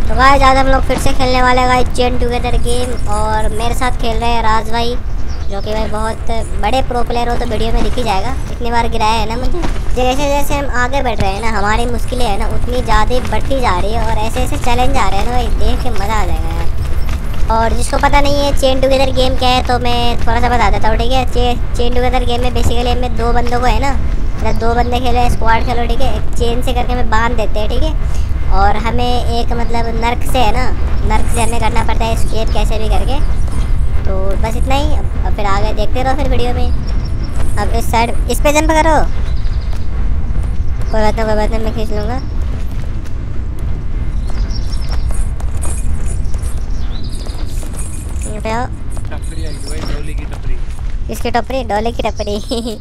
तो गाइस आज हम लोग फिर से खेलने वाले हैं गाइस चेन टुगेदर गेम। और मेरे साथ खेल रहे हैं राज भाई, जो कि भाई बहुत बड़े प्रो प्लेयर हो तो वीडियो में दिख ही जाएगा। इतनी बार गिराया है ना मुझे। जैसे जैसे हम आगे बढ़ रहे हैं ना, हमारी मुश्किलें है ना उतनी ज़्यादा बढ़ती जा रही है। और ऐसे ऐसे चैलेंज आ रहे हैं ना भाई, देख के मज़ा आ जाएगा यार। और जिसको पता नहीं है चेन टुगेदर गेम क्या है, तो मैं थोड़ा सा बता देता हूँ, ठीक है। चेन टुगेदर गेम में बेसिकली हमें दो बंदों को है ना, मतलब दो बंदे खेलो, स्क्वाड खेलो, ठीक है। एक चेन से करके हमें बांध देते हैं, ठीक है। और हमें एक मतलब नर्क से है ना, नर्क से हमें करना पड़ता है एस्केप कैसे भी करके। तो बस इतना ही। अब फिर आगे देखते रहो फिर वीडियो में। अब इस साइड इस पे जंप करो। कोई बात नहीं, कोई बात नहीं, मैं खींच लूँगा। यहाँ पे आओ। टपरी आई भाई, डोली की टपरी। किसकी टपरी? डोले की टपरी।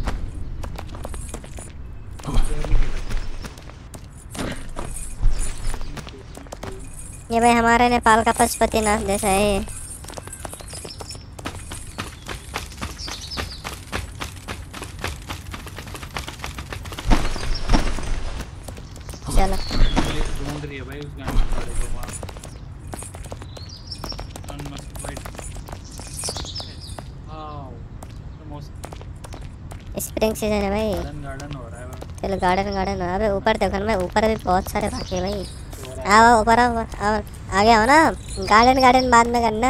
ये भाई हमारे नेपाल का पशुपतिनाथ जैसा है। चलो ढूंढ रही है भाई उस गाने वाले को वहाँ। स्प्रिंग सीजन है भाई। गार्डन हो रहा है। चलो गार्डन गार्डन हो। अबे ऊपर देखो ना, ऊपर भी बहुत सारे बाकी है भाई। आओ ऊपर आओ, आओ आगे आओ ना। गार्डन गार्डन बाद में करना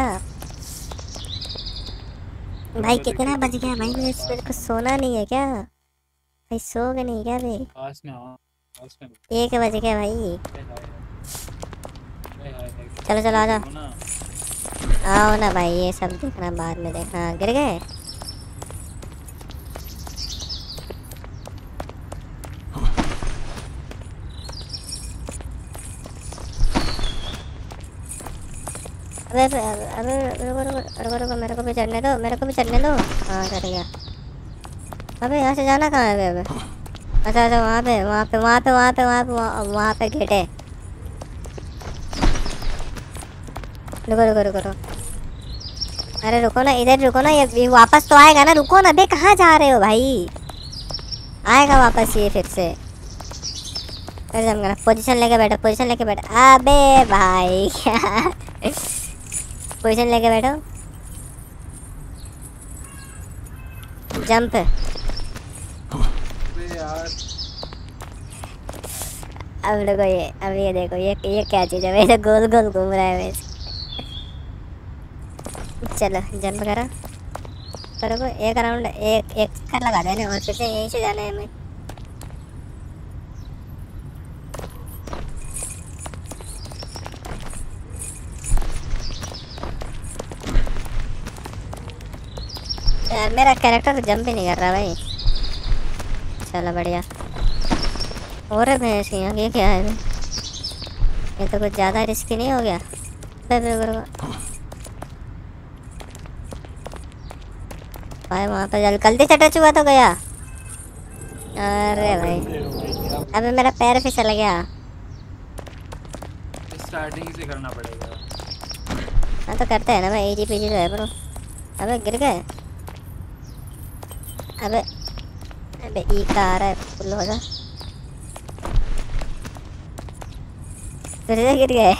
भाई। कितना बज गया भाई? मेरे को सोना नहीं है क्या भाई? सोओगे नहीं क्या भाई? पास में आओ, पास में। 1 बज गया भाई। चलो चलो आ जाओ। आओ ना भाई, ये सब देखना बाद में देखना। गिर गए? अबे अबे रुको रुको रुको रुको, मेरे को भी चढ़ने दो, मेरे को भी चढ़ने दो। हाँ चढ़ गया। अबे यहाँ से जाना कहाँ है अबे? अच्छा अच्छा, वहाँ पे वहाँ पे वहाँ पे वहाँ पे वहाँ पे वहाँ पे गेट है। रुको रुको रुको रुको। अरे रुको ना, इधर रुको ना, ये वापस तो आएगा ना। रुको ना बे, कहाँ जा रहे हो भाई? आएगा वापस ये फिर से। फिर जम पोजीशन लेके बैठो, पोजीशन लेके बैठो। अबे भाई पोजीशन लेके बैठो। जंप। अब देखो ये, अब ये देखो ये क्या चीज़ है? वैसे गोल गोल घूम रहा है वैसे। चलो जंप करो करो, एक राउंड एक एक कर लगा देना और फिर से यहीं से जाना है हमें। यार मेरा कैरेक्टर जंप ही नहीं कर रहा भाई। चलो बढ़िया। और भैंस यहाँ ये क्या है? ये तो कुछ ज़्यादा रिस्की नहीं हो गया? भाई वहाँ पर जल्दी चटा चुका तो गया। अरे भाई अबे मेरा पैर फिसल गया। स्टार्टिंग से करना पड़ेगा। हाँ तो करते हैं ना भाई, इजी पीजी तो है ब्रो। अबे गिर गए। अबे अबे ई का आ रहा है, फुल हो जा। फिर से गिर गए।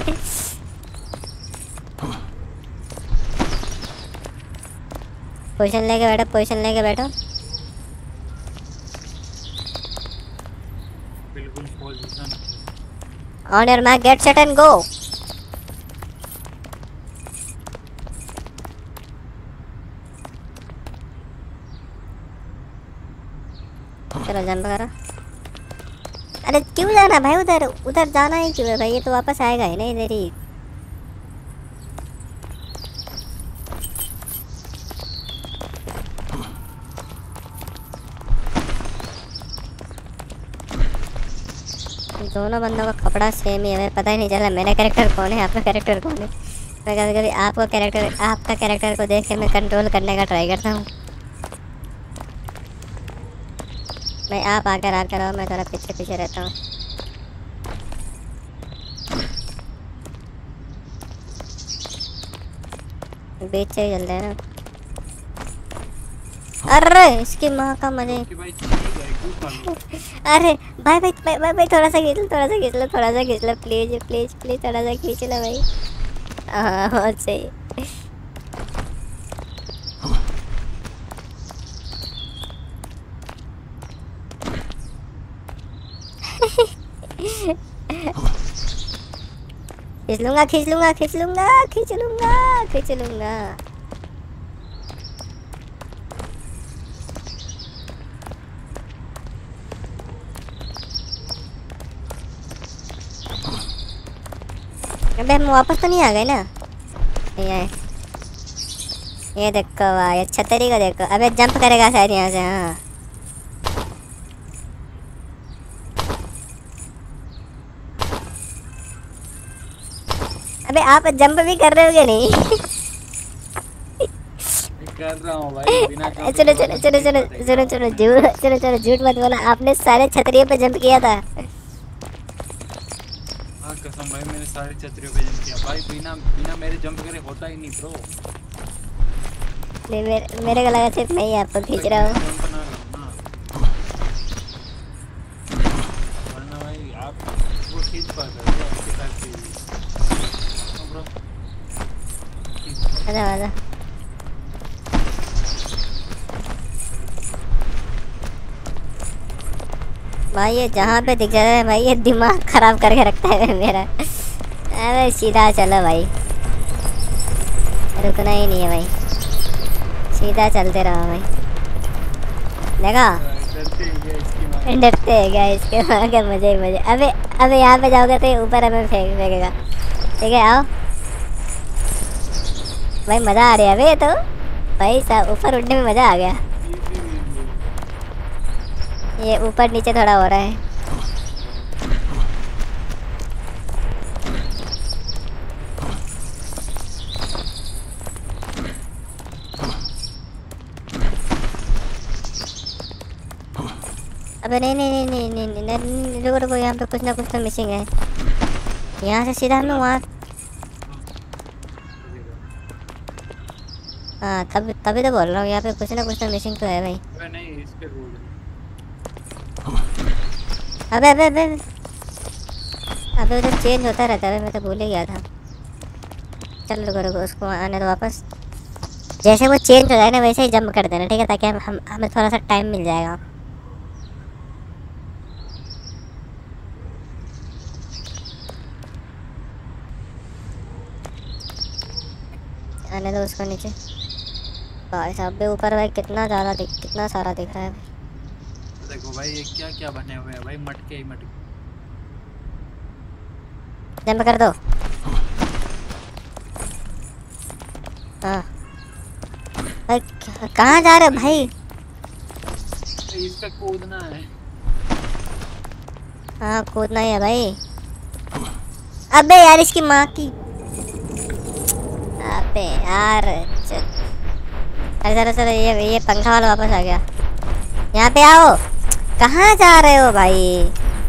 पोजीशन लेके बैठो, पोजीशन लेके बैठो। बिल्कुल position. On your mark get set and go. चलो जंप करो। अरे क्यों जाना भाई उधर? उधर जाना ही क्यों है भाई? ये तो वापस आएगा ही ना इधर ही। दोनों बंदों का कपड़ा सेम ही है। पता ही नहीं चला मेरा कैरेक्टर कौन है, आपका कैरेक्टर कौन है। मैं कभी कभी आपका कैरेक्टर को देख के मैं कंट्रोल करने का ट्राई करता हूँ। मैं आप आकर आकर आओ, मैं थोड़ा पीछे पीछे रहता हूँ। बीच से ही चलते हैं ना। अरे इसकी माँ का मजे। कि भाई अरे भाई थोड़ा सा खींच लो, थोड़ा सा खींच लो, थोड़ा सा खींच लो, प्लीज प्लीज प्लीज थोड़ा सा खींच लो भाई। हाँ बहुत सही। खींच लूंगा खींच लूंगा खींच लूंगा खींच लूंगा खींच लूंगा। अबे हम वापस तो नहीं आ गए ना? ये देखो भाई, ये छतरी को देखो। अबे जंप करेगा शायद यहाँ से। हाँ अबे आप जंप भी कर रहे हो क्या? नहीं कर रहा हूँ भाई बिना चलो चलो चलो चलो चलो चलो झूठ, चलो चलो झूठ मत बोला, आपने सारे छतरियों पे जंप किया था। हाँ कसम भाई मैंने सारे छतरियों पे जंप किया भाई, बिना बिना मेरे जंप करे होता ही नहीं ब्रो। नहीं मेरे को लगा सिर्फ मैं ही आपको खींच रहा हूँ। जंप ना करना वरना भाई आप वो खींच पाते हो आपके टाइप से ब्रो। आजा आजा। भाई ये जहाँ पे दिख जाता है भाई, ये दिमाग खराब करके रखता है मेरा। अरे सीधा चलो भाई, रुकना ही नहीं है भाई, सीधा चलते रहो भाई। देखा डरते हैं क्या इसके वहाँ के मजे ही मजे। अबे अबे यहाँ पे जाओगे तो ऊपर हमें फेंकेगा। ठीक है आओ भाई, मज़ा आ रहा है अबे। ये तो भाई साहब ऊपर उड़ने में मज़ा आ गया। ये ऊपर नीचे थोड़ा हो रहा है। अबे नहीं नहीं नहीं नहीं नहीं नहीं, रुको रुको, यहाँ पे कुछ ना कुछ तो मिसिंग है। यहाँ से सीधा हमें वहाँ। हाँ तभी तो बोल रहा हूँ, यहाँ पे कुछ ना कुछ तो मिसिंग तो है भाई। अबे नहीं इस पे रोड अबे अबे अबे अबे उधर चेंज होता रहता है, मैं तो भूल ही गया था। चल रुको रुको, उसको आने दो वापस। जैसे वो चेंज हो जाए ना वैसे ही जंप कर देना, ठीक है, ताकि हमें थोड़ा सा टाइम मिल जाएगा। आने दो उसको नीचे। भाई साहब भी ऊपर भाई कितना ज़्यादा कितना सारा दिख रहा है। देखो भाई ये क्या क्या बने हुए हैं भाई, मटके ही मटके। जंप कर दो। हाँ भाई कहाँ जा रहे हो भाई? इस पे कूदना है। हाँ कूदना ही है भाई। अबे यार इसकी माँ की। अबे यार अरे चलो चलो, ये पंखा वाला वापस आ गया। यहाँ पे आओ। कहाँ जा रहे हो भाई?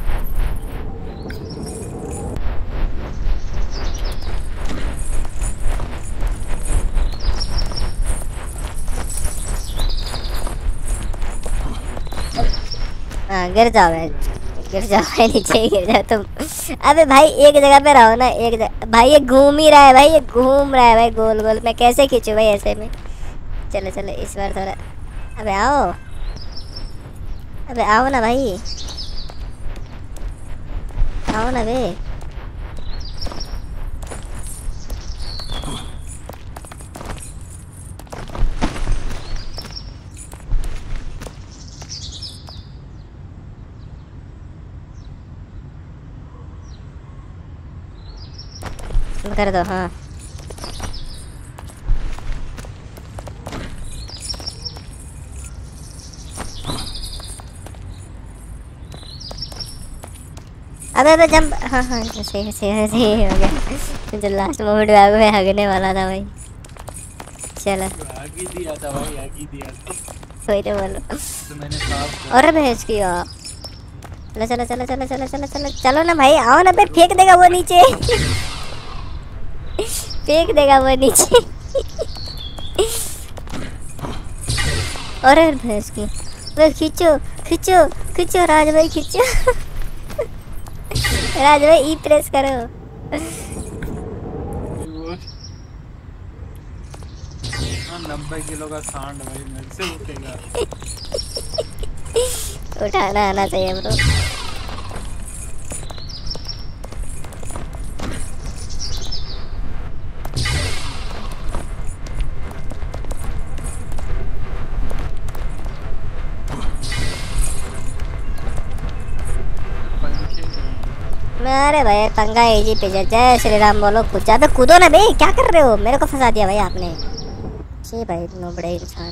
हाँ गिर जाओ भाई, गिर जाओ भाई, नीचे ही गिर जाओ तुम। अबे भाई एक जगह पे रहो ना, एक जगह। भाई ये घूम ही रहा है भाई, ये घूम रहा है भाई गोल गोल। मैं कैसे खींचूं भाई ऐसे में? चलो चलो इस बार थोड़ा। अबे आओ, अबे आओ ना भाई, आओ ना बे। कर दो हाँ। अबे अबे जंप। हाँ हाँ सही सही सही हो गया। जो लास्ट मोमेंट में हगने वाला था भाई। चलो आगे दिया था भाई, आगे दिया था। वही तो बोलो। तो मैंने साफ और भैंस की यार। चलो चलो चलो चलो चलो चलो चलो चलो ना भाई, आओ ना बे। फेंक देगा वो नीचे। फेंक देगा वो नीचे। और भैंस की। वे खींचो खींचो खींचो राज भाई खींचो। राज भाई ई प्रेस करो। वो 90 किलो का सांड भाई मेरे से उठेगा। उठाना आना चाहिए ब्रो। अरे भाई पंगा एजी पे जय श्री राम बोलो कुछ अबे कूदो ना भाई क्या कर रहे हो मेरे को फंसा दिया भाई आपने। जी भाई नो बड़े इंसान।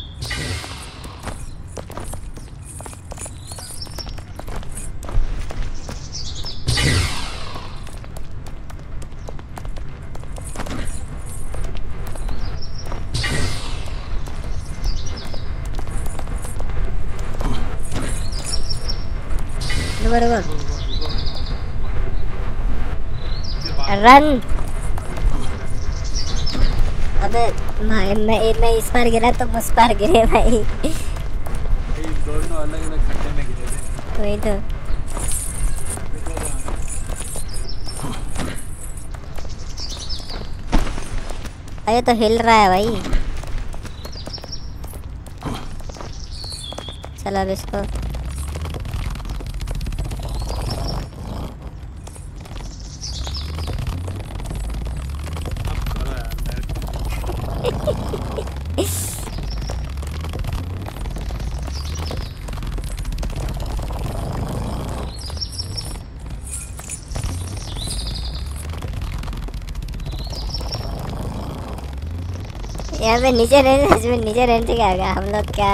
रन। अबे मैं इस पर गिरा तो उस पर गिरे भाई। दोनों अलग अलग खड्डे में गिरे थे। वही तो अरे तो हिल रहा है भाई। चलो अब इसको यहाँ पे नीचे रेंज क्या होगा हम लोग क्या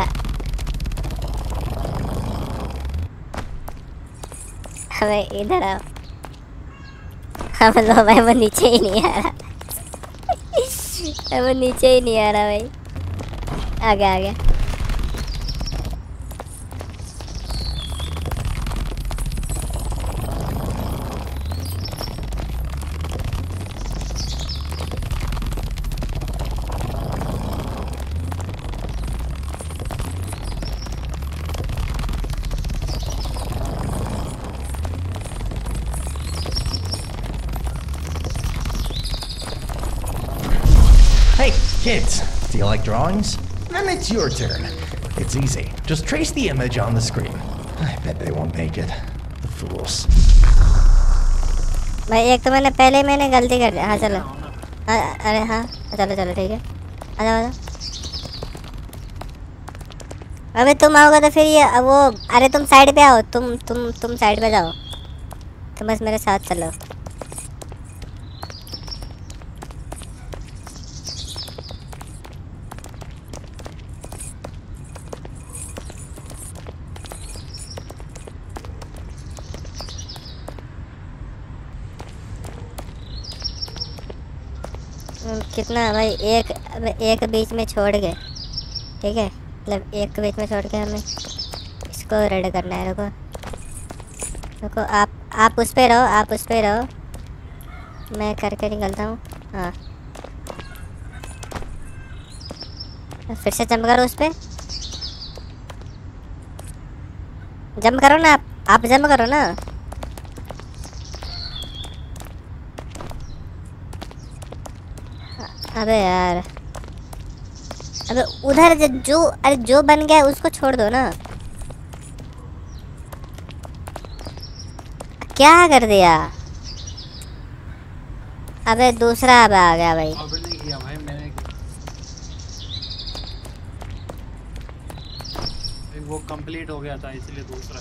हमें इधर आओ। हम लोग भाई वो नीचे ही नहीं आ रहा। वो नीचे ही नहीं आ रहा भाई। आगे Hey, kids, do you like drawings? Then it's your turn. It's easy. Just trace the image on the screen. I bet they won't make it. The fools. भाई एक तो मैंने गलती कर दी। हाँ चलो अरे हाँ चलो ठीक है आ जाओ। अबे तुम आओगे तो फिर ये वो अरे तुम साइड पे आओ। तुम साइड पे जाओ। तुम बस मेरे साथ चलो। कितना भाई एक बीच में छोड़ के ठीक है मतलब एक बीच में छोड़ के हमें इसको रेड करना है। रुको आप उस पे रहो मैं करके निकलता हूँ। हाँ फिर से जंप करो उस पे। जंप करो ना आप जंप करो ना। अबे यार अबे उधर जो बन गया उसको छोड़ दो ना। क्या कर दिया। अबे दूसरा अब आ गया भाई। अबे नहीं किया भाई मैंने। वो कंप्लीट हो गया था इसलिए दूसरा।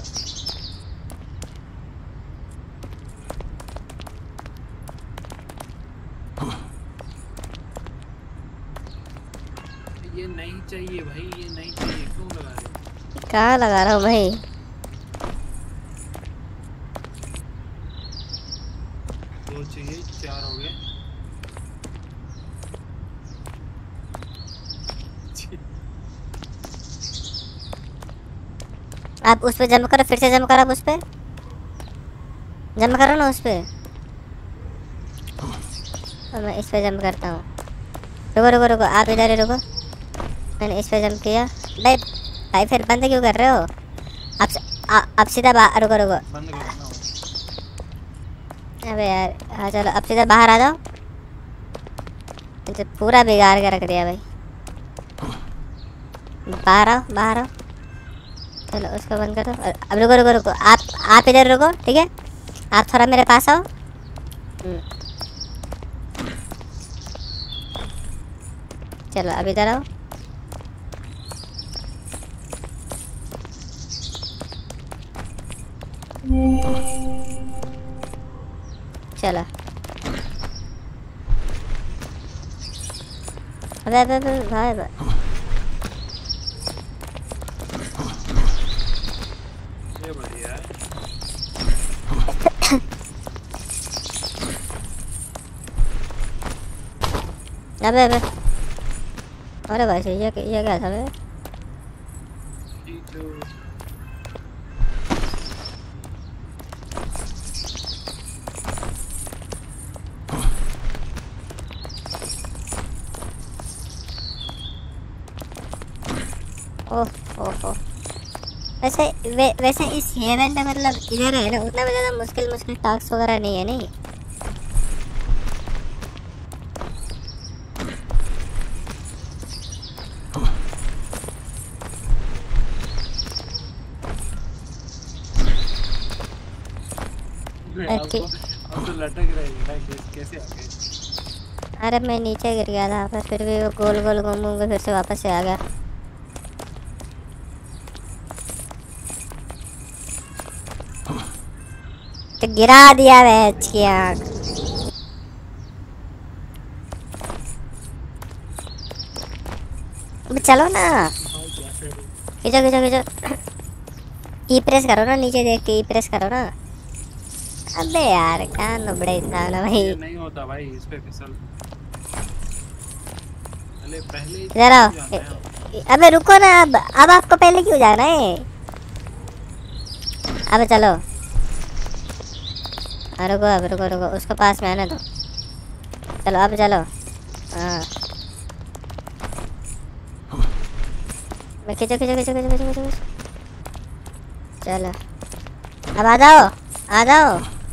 ये नहीं चाहिए भाई ये नहीं चाहिए क्यों लगा रहे हो? कहाँ लगा रहा हूँ भाई। दो चाहिए 4 हो गए। आप उस पे जंप करो फिर से जंप करो। आप उस पे जंप करो ना उस पे। मैं इस पे जंप करता हूँ। रुको आप इधर ही रुको। मैंने इस पे जंप किया। भाई फिर बंद क्यों कर रहे हो। आप सीधा रुको बंद करो ना। अबे यार हाँ चलो अब सीधा बाहर आ जाओ। तो पूरा बिगाड़ के रख दिया भाई। बाहर आओ बाहर आओ। चलो उसको बंद कर दो। अब रुको रुको रुको, आप इधर रुको, ठीक है? आप थोड़ा मेरे पास आओ। चलो अब इधर आओ। चलो अबे भाई ये बढ़िया है। अबे अरे भाई ये क्या था बे? ओह वैसे इस हेवन में मतलब इधर है ना, उतना भी ज़्यादा मुश्किल टास्क वगैरह नहीं है नहीं। अब तो लटक रही है, कैसे आ गए? अरे मैं नीचे गिर गया था पर फिर भी वो गोल गोल घूम घूम के फिर से वापस से आ गया। तो गिरा दिया वैच की आँख। चलो ना, खींचो खींचो खींचो। ई प्रेस करो ना, नीचे देख के ई प्रेस करो ना। अबे यार कहाँ नुबड़े इंसान है भाई। ये नहीं होता भाई, इस पे फिसल। पहले इधर आओ। अबे रुको ना, अब आपको पहले क्यों जाना है? अब चलो रुको, अब रुको रुको, उसको पास में आने दो। चलो अब चलो। हाँ मैं खींचो खींचो खींचो खींचो खींचो खींचो। चलो अब आ जाओ आ जाओ।